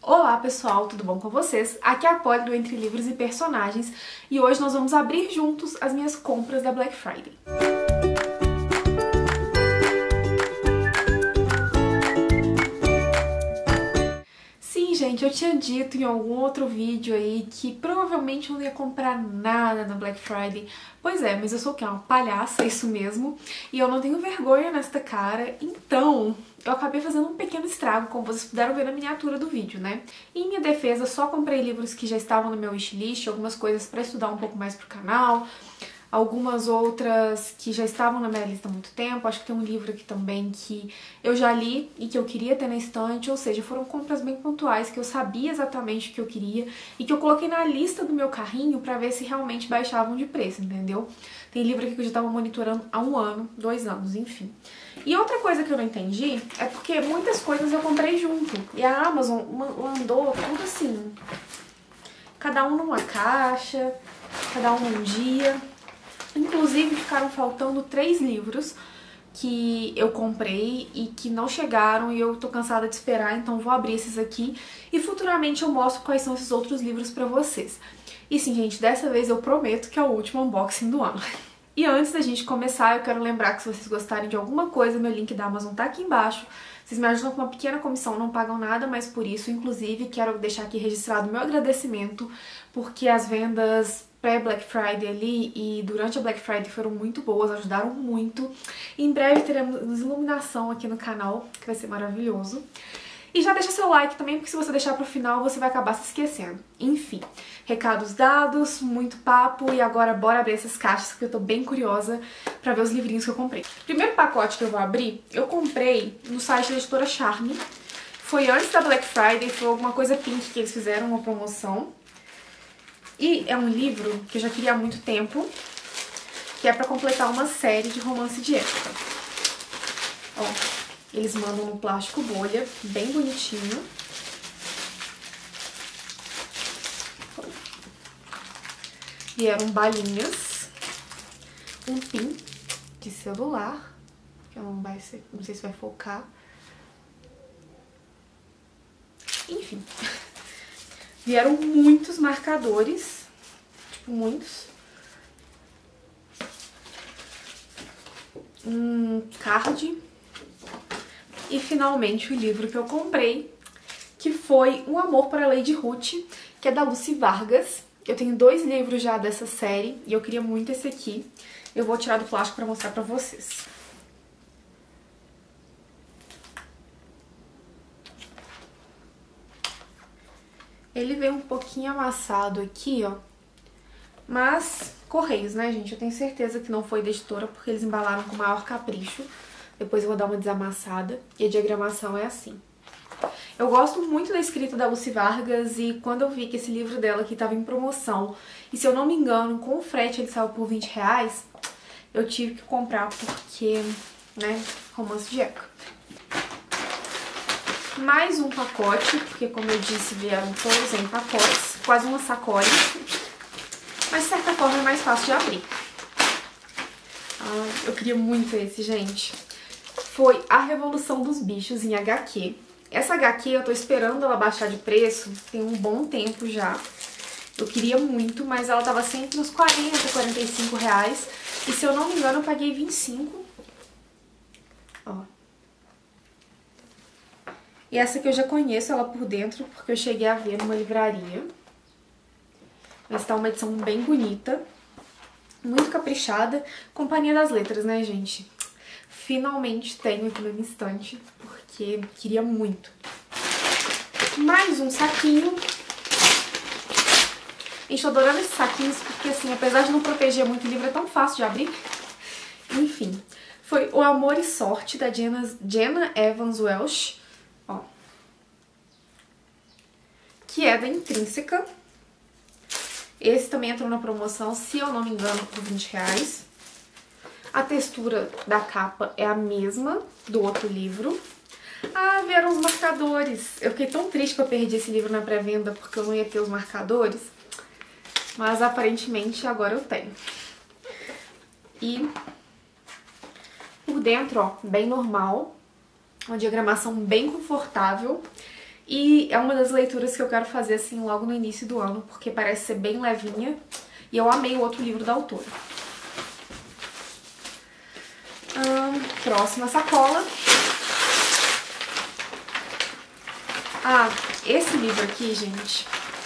Olá pessoal, tudo bom com vocês? Aqui é a Polly do Entre Livros e Personagens e hoje nós vamos abrir juntos as minhas compras da Black Friday. Sim, gente, eu tinha dito em algum outro vídeo aí que provavelmente eu não ia comprar nada na Black Friday. Pois é, mas eu sou o quê? Uma palhaça, isso mesmo. E eu não tenho vergonha nesta cara, então eu acabei fazendo um pequeno estrago, como vocês puderam ver na miniatura do vídeo, né? Em minha defesa, só comprei livros que já estavam no meu wishlist, algumas coisas pra estudar um pouco mais pro canal, algumas outras que já estavam na minha lista há muito tempo. Acho que tem um livro aqui também que eu já li e que eu queria ter na estante, ou seja, foram compras bem pontuais que eu sabia exatamente o que eu queria e que eu coloquei na lista do meu carrinho pra ver se realmente baixavam de preço, entendeu? Tem livro aqui que eu já tava monitorando há 1 ano, 2 anos, enfim. E outra coisa que eu não entendi é porque muitas coisas eu comprei junto e a Amazon mandou tudo assim, cada um numa caixa, cada um num dia. Inclusive ficaram faltando 3 livros que eu comprei e que não chegaram e eu tô cansada de esperar, então vou abrir esses aqui e futuramente eu mostro quais são esses outros livros pra vocês. E sim, gente, dessa vez eu prometo que é o último unboxing do ano. E antes da gente começar, eu quero lembrar que se vocês gostarem de alguma coisa, meu link da Amazon tá aqui embaixo. Vocês me ajudam com uma pequena comissão, não pagam nada, mas por isso, inclusive, quero deixar aqui registrado meu agradecimento, porque as vendas pré-Black Friday ali e durante a Black Friday foram muito boas, ajudaram muito. Em breve teremos iluminação aqui no canal, que vai ser maravilhoso. E já deixa seu like também, porque se você deixar pro final, você vai acabar se esquecendo. Enfim, recados dados, muito papo, e agora bora abrir essas caixas, porque eu tô bem curiosa pra ver os livrinhos que eu comprei. Primeiro pacote que eu vou abrir, eu comprei no site da editora Charme. Foi antes da Black Friday, foi alguma coisa pink que eles fizeram, uma promoção. E é um livro que eu já queria há muito tempo, que é pra completar uma série de romance de época. Ó, eles mandam no plástico bolha, bem bonitinho. Vieram balinhas, um pin de celular, que não sei se vai focar. Enfim. Vieram muitos marcadores, tipo, muitos. Um card. E finalmente o livro que eu comprei, que foi Um Amor para Lady Ruth, que é da Lucy Vargas. Eu tenho 2 livros já dessa série e eu queria muito esse aqui. Eu vou tirar do plástico para mostrar pra vocês. Ele veio um pouquinho amassado aqui, ó, mas Correios, né, gente? Eu tenho certeza que não foi da editora, porque eles embalaram com o maior capricho. Depois eu vou dar uma desamassada e a diagramação é assim. Eu gosto muito da escrita da Lucy Vargas e quando eu vi que esse livro dela aqui tava em promoção, e se eu não me engano, com o frete ele saiu por R$20, eu tive que comprar porque, né, romance de época. Mais um pacote, porque como eu disse, vieram todos em pacotes, quase uma sacola, mas de certa forma é mais fácil de abrir. Eu queria muito esse, gente. Foi A Revolução dos Bichos em HQ. Essa HQ eu tô esperando ela baixar de preço, tem um bom tempo já. Eu queria muito, mas ela tava sempre nos R$40, R$45, e se eu não me engano eu paguei 25. Ó. E essa aqui eu já conheço ela por dentro, porque eu cheguei a ver numa livraria. Mas tá uma edição bem bonita, muito caprichada. Companhia das Letras, né, gente? Finalmente tenho aqui na minha estante, porque queria muito. Mais um saquinho. Gente, tô adorando esses saquinhos, porque assim, apesar de não proteger muito o livro, é tão fácil de abrir. Enfim, foi O Amor e Sorte, da Jenna Evans Welch. Ó, que é da Intrínseca. Esse também entrou na promoção, se eu não me engano, por R$20. A textura da capa é a mesma do outro livro. Ah, vieram os marcadores. Eu fiquei tão triste que eu perdi esse livro na pré-venda porque eu não ia ter os marcadores. Mas aparentemente agora eu tenho. E por dentro, ó, bem normal. Uma diagramação bem confortável. E é uma das leituras que eu quero fazer assim logo no início do ano, porque parece ser bem levinha. E eu amei o outro livro da autora. Próxima sacola. Ah, esse livro aqui, gente,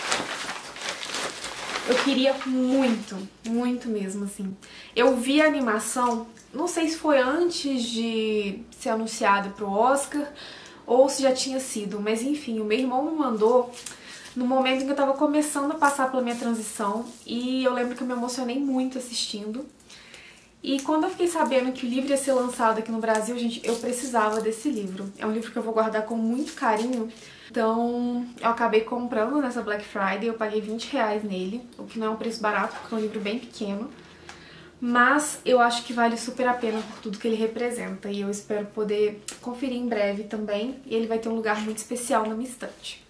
eu queria muito, muito mesmo, assim. Eu vi a animação, não sei se foi antes de ser anunciado pro Oscar ou se já tinha sido, mas enfim, o meu irmão me mandou no momento em que eu tava começando a passar pela minha transição e eu lembro que eu me emocionei muito assistindo. E quando eu fiquei sabendo que o livro ia ser lançado aqui no Brasil, gente, eu precisava desse livro. É um livro que eu vou guardar com muito carinho. Então, eu acabei comprando nessa Black Friday, eu paguei R$20 nele, o que não é um preço barato, porque é um livro bem pequeno. Mas eu acho que vale super a pena por tudo que ele representa. E eu espero poder conferir em breve também. E ele vai ter um lugar muito especial na minha estante.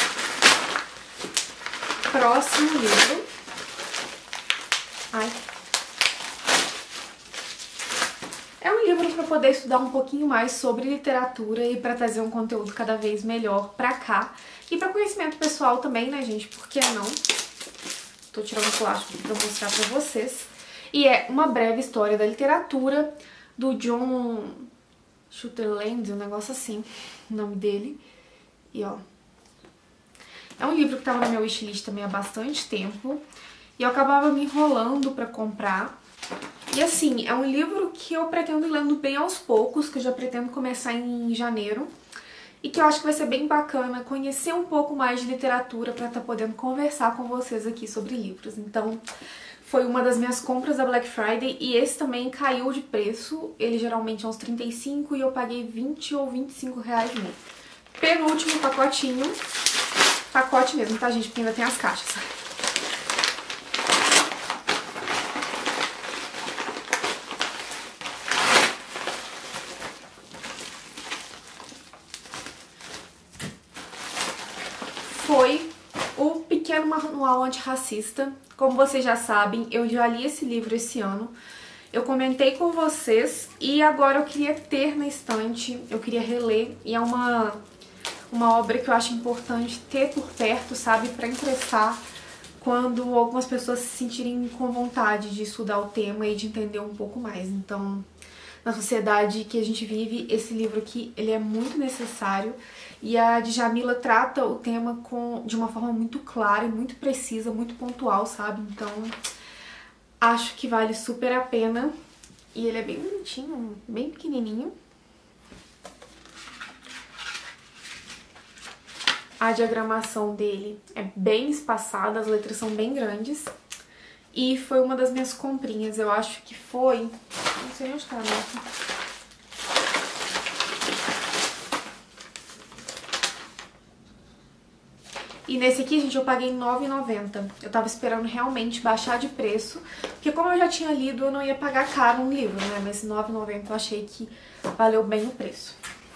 Próximo livro. Ai. É um livro para poder estudar um pouquinho mais sobre literatura e para trazer um conteúdo cada vez melhor pra cá. E para conhecimento pessoal também, né, gente? Por que não? Tô tirando o plástico para mostrar pra vocês. E é Uma Breve História da Literatura, do John Sutherland, um negócio assim, o nome dele. E ó, é um livro que tava na minha wishlist também há bastante tempo. E eu acabava me enrolando pra comprar. E assim, é um livro que eu pretendo ir lendo bem aos poucos, que eu já pretendo começar em janeiro. E que eu acho que vai ser bem bacana conhecer um pouco mais de literatura pra estar podendo conversar com vocês aqui sobre livros. Então, foi uma das minhas compras da Black Friday e esse também caiu de preço. Ele geralmente é uns 35 e eu paguei 20 ou 25 reais nele. Penúltimo pacotinho. Pacote mesmo, tá, gente? Porque ainda tem as caixas. Foi o Pequeno Manual Antirracista. Como vocês já sabem, eu já li esse livro esse ano. Eu comentei com vocês e agora eu queria ter na estante, eu queria reler. E é uma obra que eu acho importante ter por perto, sabe? Pra emprestar quando algumas pessoas se sentirem com vontade de estudar o tema e de entender um pouco mais. Então, na sociedade que a gente vive, esse livro aqui, ele é muito necessário. E a Djamila trata o tema de uma forma muito clara e muito precisa, muito pontual, sabe? Então, acho que vale super a pena. E ele é bem bonitinho, bem pequenininho. A diagramação dele é bem espaçada, as letras são bem grandes. E foi uma das minhas comprinhas, eu acho que foi... Não sei onde tá a nota. E nesse aqui, gente, eu paguei R$9,90. Eu tava esperando realmente baixar de preço, porque como eu já tinha lido, eu não ia pagar caro um livro, né? Mas R$9,90 eu achei que valeu bem o preço.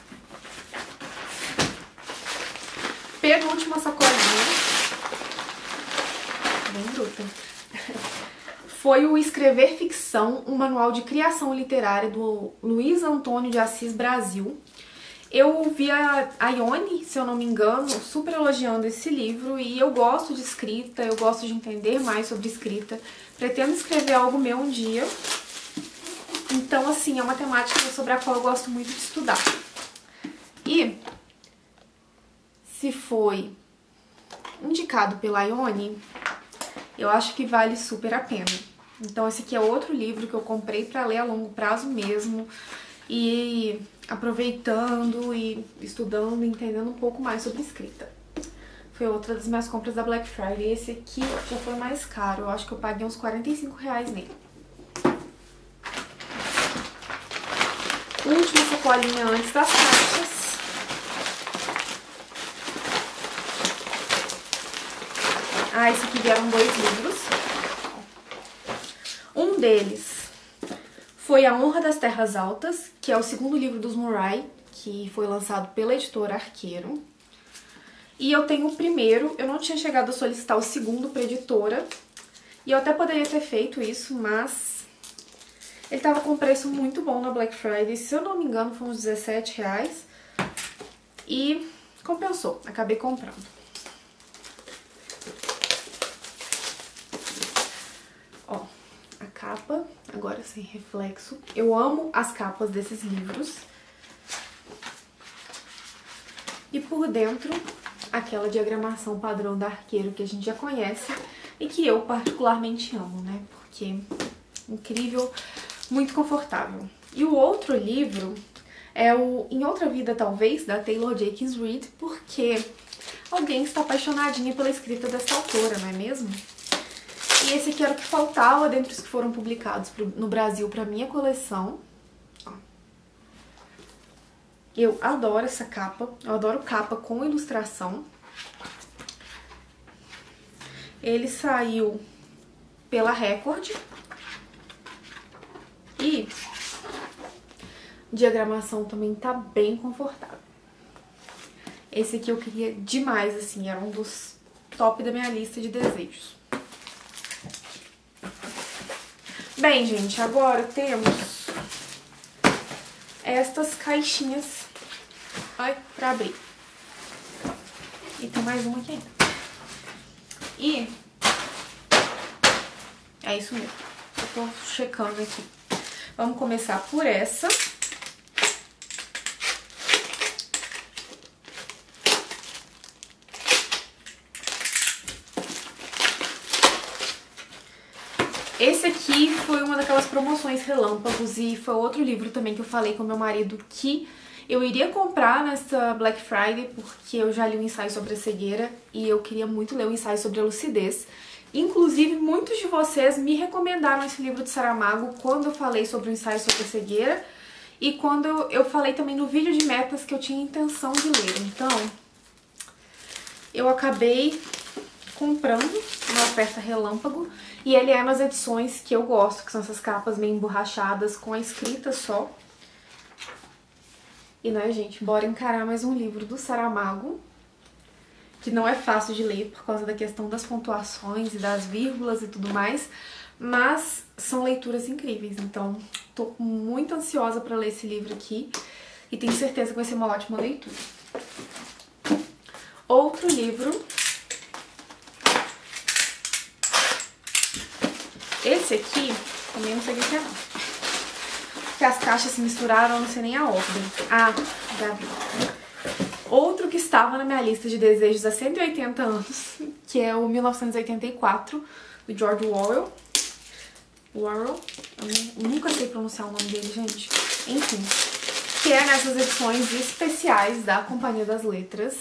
Penúltima sacolinha. Bem bruta. Foi o Escrever Ficção, um manual de criação literária do Luiz Antônio de Assis Brasil. Eu vi a Ione, se eu não me engano, super elogiando esse livro e eu gosto de escrita, eu gosto de entender mais sobre escrita. Pretendo escrever algo meu um dia. Então, assim, é uma temática sobre a qual eu gosto muito de estudar. E se foi indicado pela Ione, eu acho que vale super a pena. Então esse aqui é outro livro que eu comprei pra ler a longo prazo mesmo. E aproveitando e estudando, entendendo um pouco mais sobre escrita. Foi outra das minhas compras da Black Friday. Esse aqui já foi mais caro, eu acho que eu paguei uns R$45 nele. Última sacolinha antes das caixas. Ah, esse aqui vieram 2 livros. Um deles foi A Honra das Terras Altas, que é o segundo livro dos Murray, que foi lançado pela editora Arqueiro. E eu tenho o primeiro, eu não tinha chegado a solicitar o segundo pra editora, e eu até poderia ter feito isso, mas ele tava com preço muito bom na Black Friday, se eu não me engano foi uns R$17. E compensou, acabei comprando. Ó, a capa, agora sem reflexo. Eu amo as capas desses livros. E por dentro, aquela diagramação padrão da Arqueiro que a gente já conhece e que eu particularmente amo, né? Porque incrível, muito confortável. E o outro livro é o Em Outra Vida Talvez, da Taylor Jenkins Reid, porque alguém está apaixonadinha pela escrita dessa autora, não é mesmo? E esse aqui era o que faltava dentre os que foram publicados no Brasil para minha coleção. Eu adoro essa capa, eu adoro capa com ilustração. Ele saiu pela Record. E diagramação também tá bem confortável. Esse aqui eu queria demais, assim, era um dos top da minha lista de desejos. Bem, gente, agora temos estas caixinhas, ai, pra abrir. E tem mais uma aqui ainda. E é isso mesmo, eu tô checando aqui. Vamos começar por essa. Esse aqui foi uma daquelas promoções relâmpagos e foi outro livro também que eu falei com meu marido que eu iria comprar nessa Black Friday porque eu já li um ensaio sobre a cegueira e eu queria muito ler um ensaio sobre a lucidez. Inclusive, muitos de vocês me recomendaram esse livro de Saramago quando eu falei sobre o ensaio sobre a cegueira e quando eu falei também no vídeo de metas que eu tinha intenção de ler. Então, eu acabei comprando uma oferta relâmpago e ele é nas edições que eu gosto, que são essas capas meio emborrachadas com a escrita só. E né, gente, bora encarar mais um livro do Saramago, que não é fácil de ler por causa da questão das pontuações e das vírgulas e tudo mais, mas são leituras incríveis, então tô muito ansiosa para ler esse livro aqui e tenho certeza que vai ser uma ótima leitura. Outro livro, esse aqui, também não sei o que é não, porque as caixas se misturaram, eu não sei nem a ordem. Ah, já vi. Outro que estava na minha lista de desejos há 180 anos, que é o 1984, do George Orwell. Eu nunca sei pronunciar o nome dele, gente. Enfim, que é nessas edições especiais da Companhia das Letras.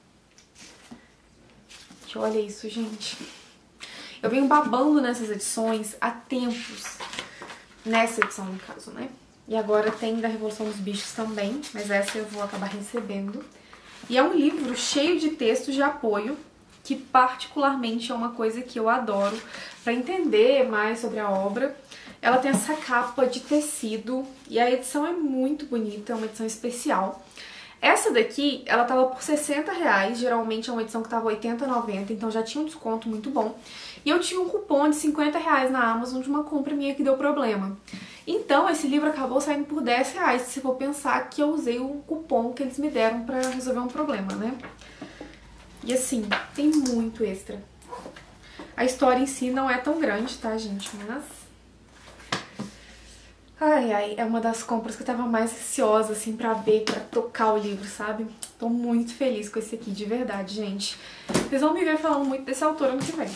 Olha isso, gente. Eu venho babando nessas edições há tempos. Nessa edição, no caso, né? E agora tem da Revolução dos Bichos também, mas essa eu vou acabar recebendo. E é um livro cheio de textos de apoio, que particularmente é uma coisa que eu adoro para entender mais sobre a obra. Ela tem essa capa de tecido e a edição é muito bonita, é uma edição especial. Essa daqui, ela tava por R$60, geralmente é uma edição que tava R$80, R$90, então já tinha um desconto muito bom. E eu tinha um cupom de R$50 na Amazon de uma compra minha que deu problema. Então, esse livro acabou saindo por R$10, se for pensar que eu usei o cupom que eles me deram pra resolver um problema, né? E assim, tem muito extra. A história em si não é tão grande, tá, gente? Mas... ai, ai, é uma das compras que eu tava mais ansiosa, assim, pra ver, pra tocar o livro, sabe? Tô muito feliz com esse aqui, de verdade, gente. Vocês vão me ver falando muito desse autor ano que vem.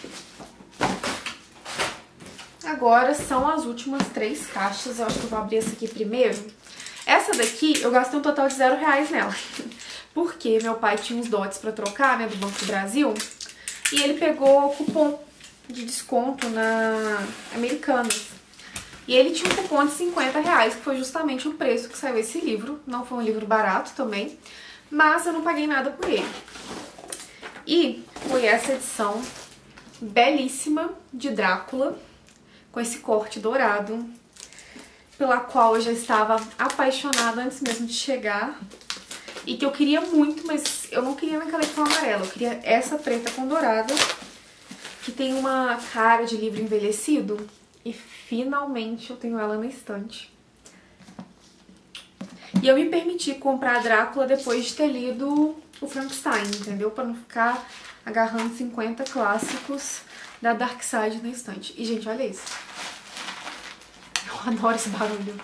Agora são as últimas 3 caixas, eu acho que eu vou abrir essa aqui primeiro. Essa daqui, eu gastei um total de R$0 nela. Porque meu pai tinha uns dotes pra trocar, né, do Banco do Brasil. E ele pegou o cupom de desconto na Americanas. E ele tinha um cupom de R$50, que foi justamente o preço que saiu esse livro. Não foi um livro barato também, mas eu não paguei nada por ele. E foi essa edição belíssima de Drácula, com esse corte dourado, pela qual eu já estava apaixonada antes mesmo de chegar. E que eu queria muito, mas eu não queria naquela edição amarela, eu queria essa preta com dourada, que tem uma cara de livro envelhecido. E finalmente eu tenho ela na estante. E eu me permiti comprar Drácula depois de ter lido o Frankenstein, entendeu? Pra não ficar agarrando 50 clássicos da Dark Side na estante. E, gente, olha isso. Eu adoro esse barulho.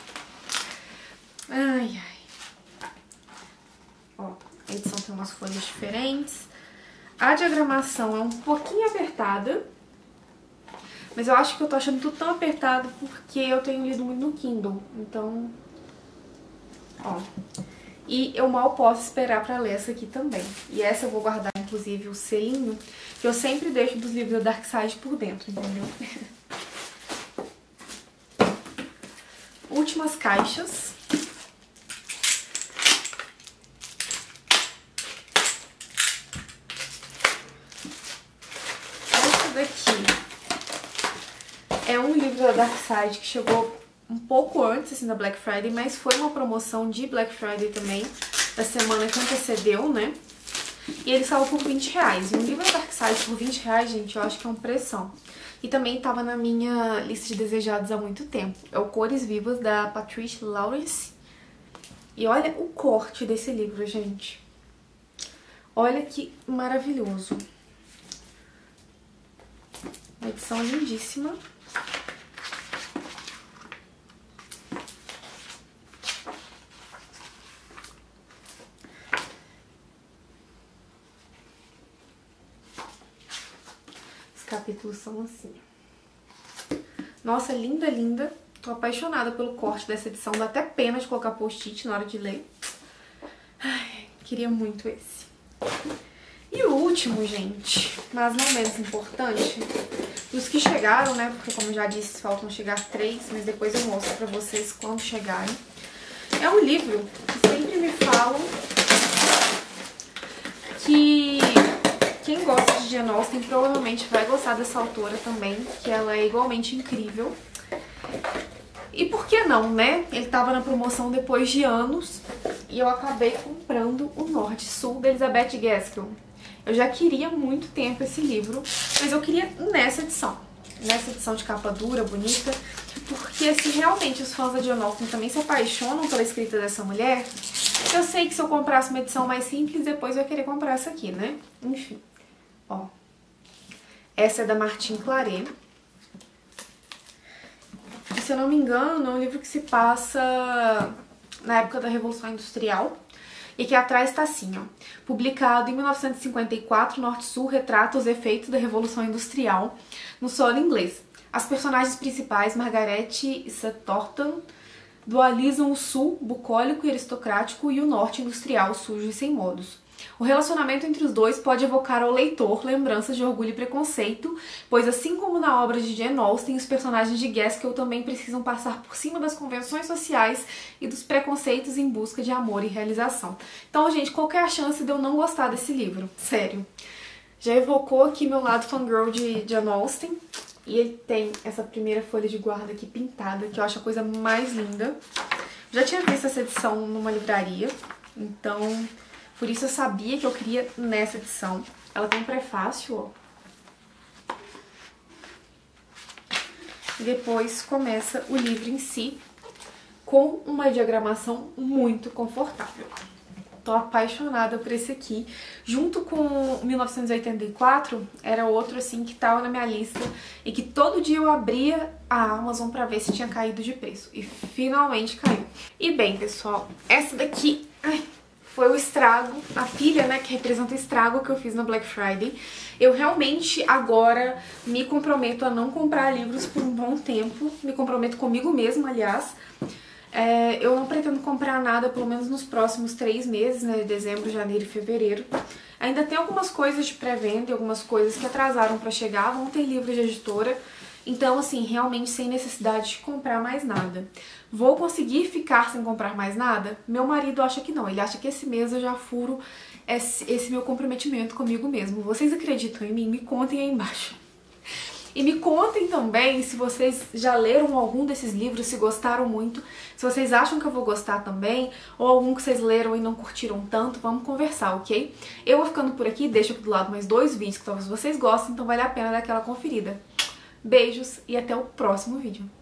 Ai, ai. Ó, a edição tem umas folhas diferentes. A diagramação é um pouquinho apertada. Mas eu acho que eu tô achando tudo tão apertado porque eu tenho lido muito no Kindle. Então, ó. E eu mal posso esperar pra ler essa aqui também. E essa eu vou guardar, inclusive, o selinho que eu sempre deixo dos livros da Dark Side por dentro, entendeu? Últimas caixas. Essa daqui é um livro da Dark Side que chegou um pouco antes, assim, da Black Friday, mas foi uma promoção de Black Friday também, da semana que antecedeu, né? E ele saiu por R$20. E um livro da Dark Side por R$20, gente, eu acho que é um pressão. E também tava na minha lista de desejados há muito tempo. É o Cores Vivas, da Patricia Lawrence. E olha o corte desse livro, gente. Olha que maravilhoso. Uma edição lindíssima. Capítulos são assim. Nossa, linda, linda. Tô apaixonada pelo corte dessa edição. Dá até pena de colocar post-it na hora de ler. Ai, queria muito esse. E o último, gente, mas não menos importante, os que chegaram, né? Porque, como eu já disse, faltam chegar 3, mas depois eu mostro pra vocês quando chegarem. É um livro que sempre me falam que quem gosta de Jane Austen provavelmente vai gostar dessa autora também, que ela é igualmente incrível. E por que não, né? Ele tava na promoção depois de anos e eu acabei comprando o Norte e Sul da Elizabeth Gaskell. Eu já queria há muito tempo esse livro, mas eu queria nessa edição de capa dura, bonita, porque se realmente os fãs da Jane Austen também se apaixonam pela escrita dessa mulher, eu sei que se eu comprasse uma edição mais simples, depois eu ia querer comprar essa aqui, né? Enfim. Ó, essa é da Martine Claret. E, se eu não me engano, é um livro que se passa na época da Revolução Industrial. E que atrás tá assim, ó. Publicado em 1954, Norte e Sul retrata os efeitos da Revolução Industrial no solo inglês. As personagens principais, Margaret e Sir Thornton, dualizam o Sul, bucólico e aristocrático, e o Norte industrial, sujo e sem modos. O relacionamento entre os dois pode evocar ao leitor lembranças de Orgulho e Preconceito, pois assim como na obra de Jane Austen, os personagens de Gaskell também precisam passar por cima das convenções sociais e dos preconceitos em busca de amor e realização. Então, gente, qual que é a chance de eu não gostar desse livro? Sério. Já evocou aqui meu lado fangirl de Jane Austen, e ele tem essa primeira folha de guarda aqui pintada, que eu acho a coisa mais linda. Já tinha visto essa edição numa livraria, então por isso eu sabia que eu queria nessa edição. Ela tem um prefácio, ó. E depois começa o livro em si, com uma diagramação muito confortável. Tô apaixonada por esse aqui. Junto com 1984, era outro assim que tava na minha lista e que todo dia eu abria a Amazon pra ver se tinha caído de preço. E finalmente caiu. E bem, pessoal, essa daqui foi o estrago, a pilha, né, que representa o estrago que eu fiz na Black Friday. Eu realmente agora me comprometo a não comprar livros por um bom tempo. Me comprometo comigo mesma, aliás. Eu não pretendo comprar nada, pelo menos nos próximos 3 meses, né, de dezembro, janeiro e fevereiro. Ainda tem algumas coisas de pré-venda e algumas coisas que atrasaram pra chegar, vão ter livros de editora. Então, assim, realmente sem necessidade de comprar mais nada. Vou conseguir ficar sem comprar mais nada? Meu marido acha que não, ele acha que esse mês eu já furo esse meu comprometimento comigo mesmo. Vocês acreditam em mim? Me contem aí embaixo. E me contem também se vocês já leram algum desses livros, se gostaram muito, se vocês acham que eu vou gostar também, ou algum que vocês leram e não curtiram tanto, vamos conversar, ok? Eu vou ficando por aqui, deixo aqui do lado mais 2 vídeos que talvez vocês gostem, então vale a pena dar aquela conferida. Beijos e até o próximo vídeo.